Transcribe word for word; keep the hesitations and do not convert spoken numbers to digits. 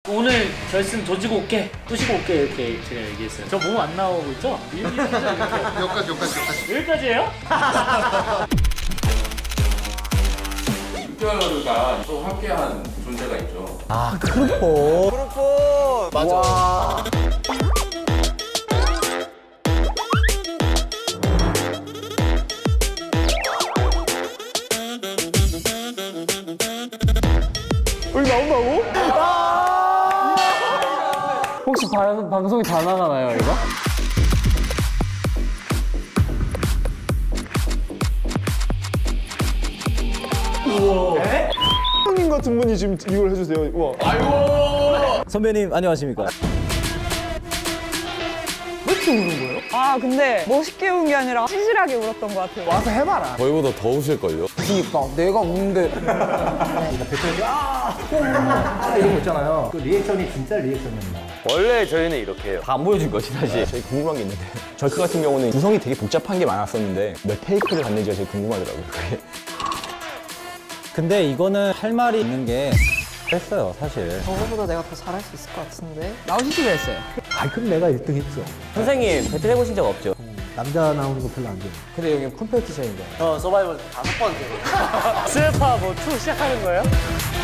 오늘 결승 조지고 올게, 부시고 올게 이렇게 제가 얘기했어요. 저 몸 안 나오고 있죠? 여기까지 여기까지 여기까지 여기까지예요? 육개월가 또 함께한 존재가 있죠. 아, 크루폰. 크루폰 맞아. 와. 여기 나온다고? 아 혹시 방, 방송이 다 나가나요, 이거? 우와. 에? 형님 같은 분이 지금 이걸 해주세요. 우와. 아이고. 선배님 안녕하십니까? 왜 이렇게 우는 거예요? 아 근데 멋있게 운 게 아니라 찌질하게 울었던 것 같아요. 와서 해봐라. 저희보다 더 우실걸요? 그러니까 내가 우는데 배터리 아 이런 거 있잖아요. 그 리액션이 진짜 리액션입니다. 원래 저희는 이렇게 해요. 다 안 보여준 거지 사실. 저희 궁금한 게 있는데 저희 같은 경우는 구성이 되게 복잡한 게 많았었는데 몇 테이크를 갔는지가 제일 궁금하더라고요. 그게. 근데 이거는 할 말이 있는 게 했어요 사실. 저거보다 내가 더 잘할 수 있을 것 같은데. 나오시기로 했어요. 아 그럼 내가 일 등 했죠. 선생님 배틀 해보신 적 없죠? 남자 나오는 거 별로 안 좋아해요. 근데 여기 컴페티션인데. 저 서바이벌 다섯 번째. 스파 뭐 투 시작하는 거예요?